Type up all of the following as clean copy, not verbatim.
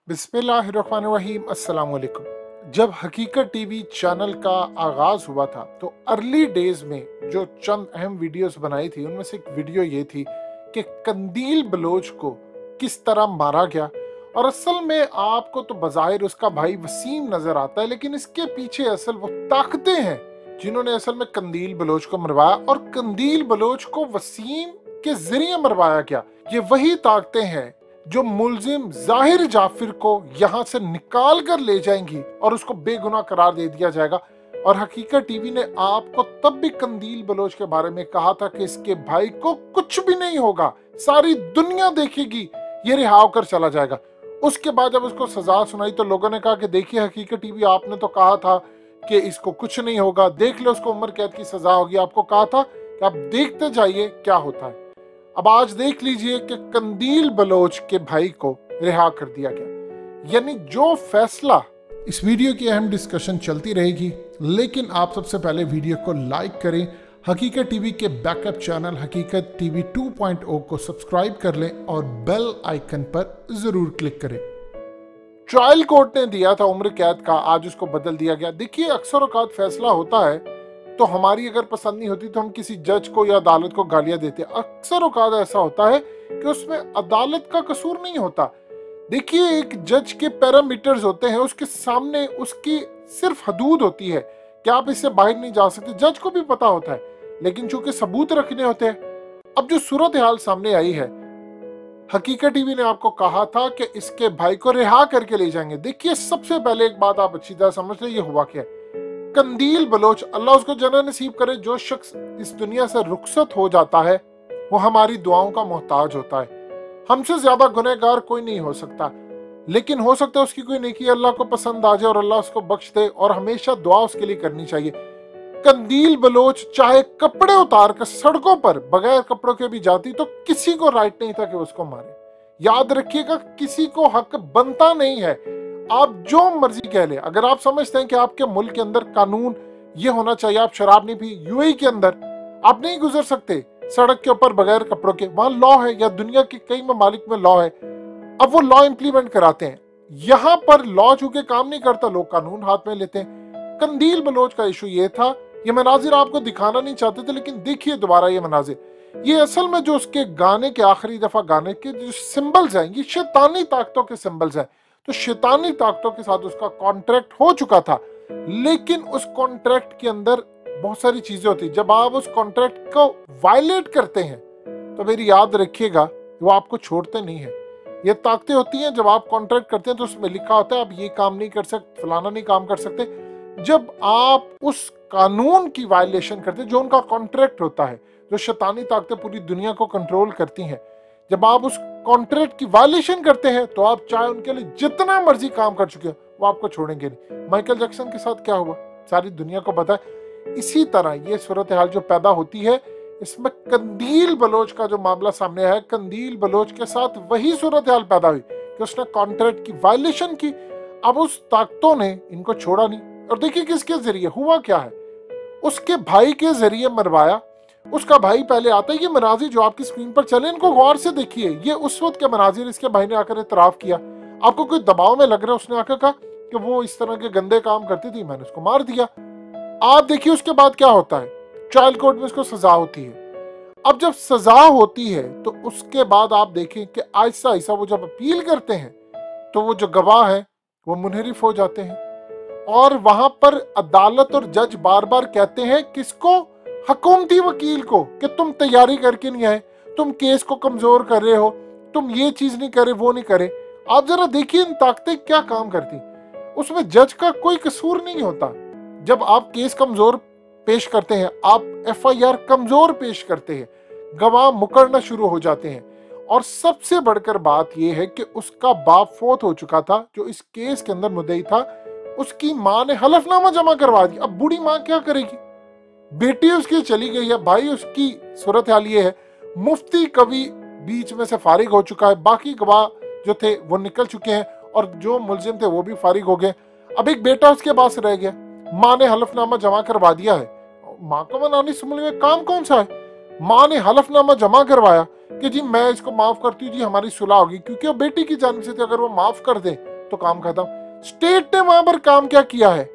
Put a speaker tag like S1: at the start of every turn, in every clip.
S1: बिस्मिल्लाहिर्रहमानिर्रहीम अस्सलाम वालेकुम। जब हकीकत टीवी चैनल का आगाज़ हुआ था तो अर्ली डेज़ में जो चंद अहम वीडियोस बनाई थी उनमें से एक वीडियो ये थी कि कंदील बलोच को किस तरह मारा गया। और असल में आपको तो बज़ाहिर उसका भाई वसीम नज़र आता है, लेकिन इसके पीछे असल वो ताकतें हैं जिन्होंने असल में कंदील बलोच को मरवाया और कंदील बलोच को वसीम के जरिए मरवाया गया। ये वही ताकतें हैं जो मुल्जिम जाहिर जाफिर को यहाँ से निकाल कर ले जाएंगी और उसको बेगुनाह करार दे दिया जाएगा। और हकीकत टीवी ने आपको तब भी कंदील बलोच के बारे में कहा था कि इसके भाई को कुछ भी नहीं होगा, सारी दुनिया देखेगी, ये रिहा होकर चला जाएगा। उसके बाद जब उसको सजा सुनाई तो लोगों ने कहा कि देखिए हकीकत टीवी, आपने तो कहा था कि इसको कुछ नहीं होगा, देख लो उसको उम्र कैद की सजा होगी, आपको कहा था कि आप देखते जाइए क्या होता है। अब आज देख लीजिए कि कंदील बलोच के भाई को रिहा कर दिया गया। यानी जो फैसला, इस वीडियो की अहम डिस्कशन चलती रहेगी, लेकिन आप सबसे पहले वीडियो को लाइक करें, हकीकत टीवी के बैकअप चैनल हकीकत टीवी 2.0 को सब्सक्राइब कर लें और बेल आइकन पर जरूर क्लिक करें। ट्रायल कोर्ट ने दिया था उम्र कैद का, आज उसको बदल दिया गया। देखिए अक्सर औकात फैसला होता है तो हमारी अगर पसंद नहीं होती तो हम किसी जज को या अदालत को गालियां देते हैं। अक्सर औकात ऐसा होता है कि उसमें अदालत का कसूर नहीं होता। देखिए एक जज के पैरामीटर्स होते हैं, उसके सामने उसकी सिर्फ हदूद होती है कि आप इससे बाहर नहीं जा सकते, जज को भी पता होता है, लेकिन चूंकि सबूत रखने होते हैं। अब जो सूरत हाल सामने आई है, हकीकत टीवी ने आपको कहा था कि इसके भाई को रिहा करके ले जाएंगे। देखिए सबसे पहले एक बात आप अच्छी तरह समझ ले, ये हुआ क्या। कंदील बलोच, अल्लाह उसको जन्नत नसीब करे, जो शख्स इस दुनिया से रुखसत हो जाता है वो हमारी दुआओं का मोहताज होता है। हमसे ज्यादा गुनहगार कोई नहीं हो सकता, लेकिन हो सकता है उसकी कोई नेकी अल्लाह को पसंद आ जाए और अल्लाह उसको बख्श दे, और हमेशा दुआ उसके लिए करनी चाहिए। कंदील बलोच चाहे कपड़े उतार कर सड़कों पर बगैर कपड़ों के भी जाती तो किसी को राइट नहीं था कि उसको मारे। याद रखिएगा, किसी को हक बनता नहीं है। आप जो मर्जी कह ले, अगर आप समझते हैं कि आपके मुल्क के अंदर कानून ये होना चाहिए, आप शराब नहीं पी, यूएई के अंदर आप नहीं गुजर सकते सड़क के ऊपर बगैर कपड़ों के, वहां लॉ है, या दुनिया के कई ममालिक में लॉ है। अब वो लॉ इंप्लीमेंट कराते हैं, यहाँ पर लॉ चूंकि काम नहीं करता, लोग कानून हाथ में लेते हैं। कंदील बलोच का इशू ये था, ये मनाजिर आपको दिखाना नहीं चाहते थे, लेकिन देखिए दोबारा ये मनाजिर। ये असल में जो उसके गाने के आखिरी दफा गाने के जो सिंबल्स हैं, ये शैतानी ताकतों के सिंबल्स हैं। तो शैतानी ताकतों के साथ उसका कॉन्ट्रैक्ट हो चुका था, लेकिन उस कॉन्ट्रैक्ट के अंदर बहुत सारी चीजें होती। जब आप उस कॉन्ट्रैक्ट को वायलेट करते हैं तो मेरी याद रखिएगा वो आपको छोड़ते नहीं है। ये ताकतें होती हैं, जब आप कॉन्ट्रैक्ट करते हैं तो उसमें लिखा होता है आप ये काम नहीं कर सकते, फलाना नहीं काम कर सकते। जब आप उस कानून की वायलेशन करते हैं जो उनका कॉन्ट्रैक्ट होता है, जो शैतानी ताकतें पूरी दुनिया को कंट्रोल करती हैं, जब आप उस कॉन्ट्रैक्ट की वायलेशन करते हैं तो आप चाहे उनके लिए जितना मर्जी काम कर चुके हो वो आपको छोड़ेंगे नहीं। माइकल जैक्सन के साथ क्या हुआ सारी दुनिया को पता है। इसी तरह ये सूरत हाल जो पैदा होती है, इसमें कंदील बलोच का जो मामला सामने आया, कंदील बलोच के साथ वही सूरत हाल पैदा हुई कि उसने कॉन्ट्रैक्ट की वायलेशन की। अब उस ताकतों ने इनको छोड़ा नहीं, और देखिए किसके जरिए हुआ क्या है, उसके भाई के जरिए मरवाया। उसका भाई पहले आता है, ये मनाजिर जो आपकी स्क्रीन पर चले इनको गौर से देखिए, ये उस वक्त के मनाजिर, इसके भाई ने आकर इतराफ किया। आपको कोई दबाव में लग रहा है, उसने आकर कहा कि वो इस तरह के गंदे काम करती थी, मैंने उसको मार दिया। आप देखिए उसके बाद क्या होता है, ट्रायल कोर्ट में उसको सजा होती है। अब जब सजा होती है तो उसके बाद आप देखें कि आहिस्ता आहिस्ता वो जब अपील करते हैं तो वो जो गवाह है वो मुनहरिफ हो जाते हैं, और वहां पर अदालत और जज बार बार कहते हैं किसको, हुकूमती वकील को, कि तुम तैयारी करके नहीं आए, तुम केस को कमजोर कर रहे हो, तुम ये चीज नहीं करे, वो नहीं करे। आप जरा देखिए इन ताकतें क्या काम करती, उसमें जज का कोई कसूर नहीं होता। जब आप केस कमजोर पेश करते हैं, आप एफआईआर कमजोर पेश करते हैं, गवाह मुकरना शुरू हो जाते हैं। और सबसे बढ़कर बात यह है कि उसका बाप फोत हो चुका था, जो इस केस के अंदर मुद्दई था, उसकी माँ ने हलफनामा जमा करवा दिया। अब बूढ़ी माँ क्या करेगी, बेटी उसकी चली गई है, भाई उसकी सूरत हाल ये है, मुफ्ती कवि बीच में से फारिग हो चुका है, बाकी गवाह जो थे वो निकल चुके हैं, और जो मुलजिम थे वो भी फारिग हो गए। अब एक बेटा उसके पास रह गया, माँ ने हलफनामा जमा करवा दिया है। माँ को मनानी समझ में काम कौन सा है, माँ ने हलफनामा जमा करवाया कि जी मैं इसको माफ करती हूँ, जी हमारी सुलह होगी, क्योंकि वो बेटी की जानिब से थी, अगर वो माफ कर दे तो काम खत्म। स्टेट ने वहां पर काम क्या किया है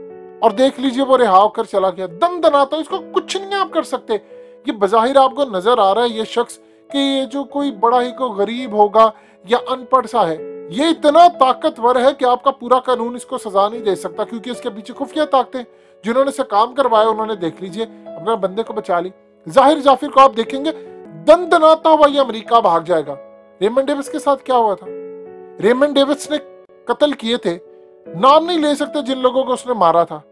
S1: और देख लीजिए वो रिहा होकर चला गया। दम दनाता, इसको कुछ नहीं आप कर सकते। ये बज़ाहिर आपको नजर आ रहा है ये शख्स कि ये जो कोई बड़ा ही को गरीब होगा या अनपढ़ सा है, ये इतना ताकतवर है कि आपका पूरा कानून इसको सजा नहीं दे सकता, क्योंकि इसके पीछे खुफिया ताकतें जिन्होंने से काम करवाया उन्होंने देख लीजिए अपने बंदे को बचा ली। जाहिर जाफिर को आप देखेंगे दंदनाता हुआ ये अमेरिका भाग जाएगा। रेमंड डेविस के साथ क्या हुआ था? रेमंड डेविस ने कत्ल किए थे, नाम नहीं ले सकते जिन लोगों को उसने मारा था।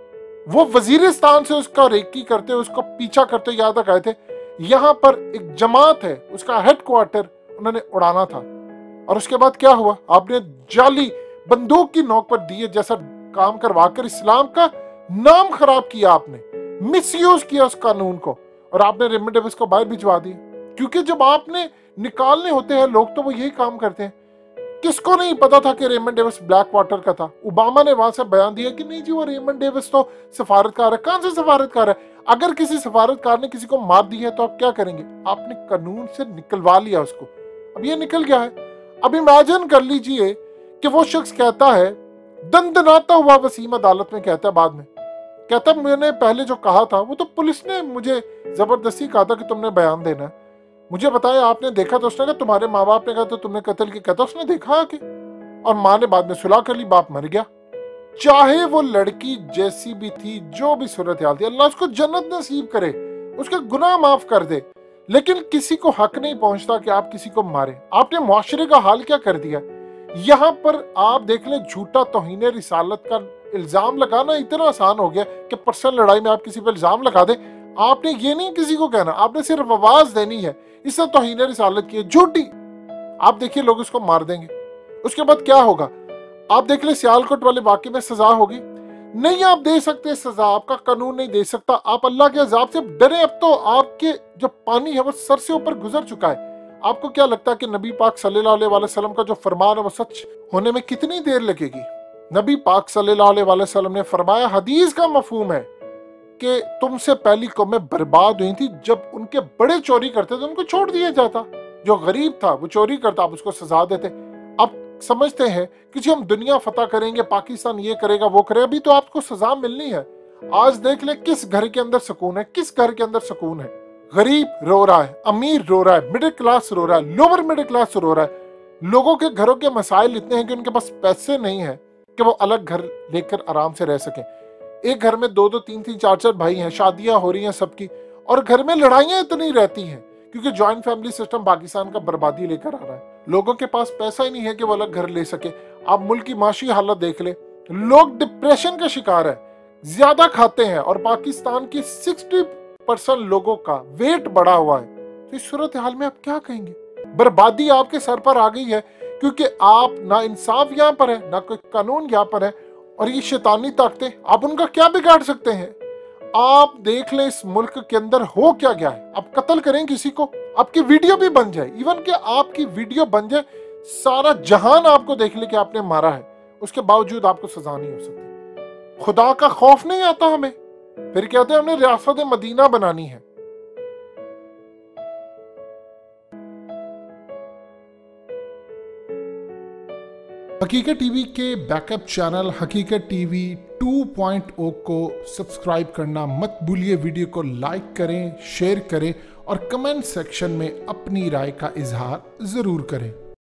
S1: वो वजीरिस्तान से उसका रेकी करते, उसको पीछा करते यहाँ तक आए थे। यहाँ पर एक जमात है, उसका हेडक्वार्टर उन्होंने उड़ाना था। और उसके बाद क्या हुआ? आपने जाली बंदूक की नोक पर दिए जैसा काम करवाकर इस्लाम का नाम खराब किया, आपने मिसयूज किया उस कानून को, और आपने रेमंड डेविस को बाहर भिजवा दिया। क्योंकि जब आपने निकालने होते हैं लोग तो वो यही काम करते हैं। किसको नहीं पता था कि रेमंड डेविस ब्लैक वाटर का था? ओबामा ने वहां से बयान दिया कि नहीं जी वो रेमंड डेविस तो सफारतकार है। कहां से सफारतकार है? अगर किसी सफारतकार ने किसी को मार दी है तो आप क्या करेंगे? आपने कानून से निकलवा लिया उसको, अब ये निकल गया है। अब इमेजिन कर लीजिए कि वो शख्स कहता है, दंदनाता हुआ वसीम अदालत में कहता है, बाद में कहता मैंने पहले जो कहा था वो तो पुलिस ने मुझे जबरदस्ती कहा था कि तुमने बयान देना है। मुझे बताया आपने देखा? तो उसने कहा तुम्हारे माँ बाप ने कहा तो तुमने कत्ल किया। कहता उसने देखा आके, और माँ ने बाद में सुलह कर ली, बाप मर गया। चाहे वो लड़की जैसी भी थी, जो भी सूरत हाल थी, अल्लाह उसको जन्नत नसीब करे, उसके गुनाह माफ कर दे, लेकिन किसी को हक नहीं पहुंचता कि आप किसी को मारे। आपने मुआशरे का हाल क्या कर दिया? यहाँ पर आप देख लें, झूठा तौहीन रिसालत का इल्जाम लगाना इतना आसान हो गया कि पर्सनल लड़ाई में आप किसी पर इल्जाम लगा दें। आपने ये नहीं किसी को कहना, आपने सिर्फ आवाज देनी है, इससे तौहीन रिसालत की है, झूठी। आप देखिए लोग उसको मार देंगे। उसके बाद क्या होगा? आप देख ले सियालकोट वाले वाकये में सजा होगी। नहीं आप दे सकते सजा, आपका कानून नहीं दे सकता। आप अल्लाह के अजाब से डरे। अब तो आपके जो पानी है वो सर से ऊपर गुजर चुका है। आपको क्या लगता है कि नबी पाक सल्लल्लाहु अलैहि वसल्लम का जो फरमान है वो सच होने में कितनी देर लगेगी? नबी पाक सल्लल्लाहु अलैहि वसल्लम ने फरमाया, हदीस का मफहूम है कि तुमसे पहली कौमें बर्बाद हुई थी जब उनके बड़े चोरी करते थे उनको छोड़ दिया जाता, जो गरीब था वो चोरी करता आप उसको सजा देते। अब समझते हैं कि जी हम दुनिया फतह करेंगे, पाकिस्तान ये करेगा वो करेगा, अभी तो आपको सजा मिलनी है। आज देख ले किस घर के अंदर सुकून है, किस घर के अंदर सुकून है। गरीब रो रहा है, अमीर रो रहा है, मिडिल क्लास रो रहा है, लोअर मिडिल क्लास रो रहा है। लोगों के घरों के मसाइल इतने हैं कि उनके पास पैसे नहीं है कि वो अलग घर लेकर आराम से रह सके। एक घर में दो दो तीन तीन चार चार भाई हैं, शादियां हो रही हैं सबकी, और घर में लड़ाइयां इतनी रहती हैं क्योंकि ज्वाइंट फैमिली सिस्टम पाकिस्तान का बर्बादी लेकर आ रहा है। लोगों के पास पैसा ही नहीं है कि वो अलग घर ले सके। आप मुल्क की माशी हालत देख ले, लोग डिप्रेशन का शिकार है, ज्यादा खाते हैं, और पाकिस्तान की 60% लोगों का वेट बढ़ा हुआ है। तो इस सूरत हाल में आप क्या कहेंगे? बर्बादी आपके सर पर आ गई है क्योंकि आप ना इंसाफ यहाँ पर है, ना कोई कानून यहाँ पर है, और ये शैतानी ताकतें आप उनका क्या बिगाड़ सकते हैं? आप देख ले इस मुल्क के अंदर हो क्या गया है। आप कत्ल करें किसी को, आपकी वीडियो भी बन जाए, इवन कि आपकी वीडियो बन जाए, सारा जहान आपको देख ले कि आपने मारा है, उसके बावजूद आपको सजा नहीं हो सकती। खुदा का खौफ नहीं आता हमें, फिर कहते हैं हमने रियासत मदीना बनानी है। हकीकत टीवी के बैकअप चैनल हकीकत टीवी 2.0 को सब्सक्राइब करना मत भूलिए। वीडियो को लाइक करें, शेयर करें और कमेंट सेक्शन में अपनी राय का इजहार जरूर करें।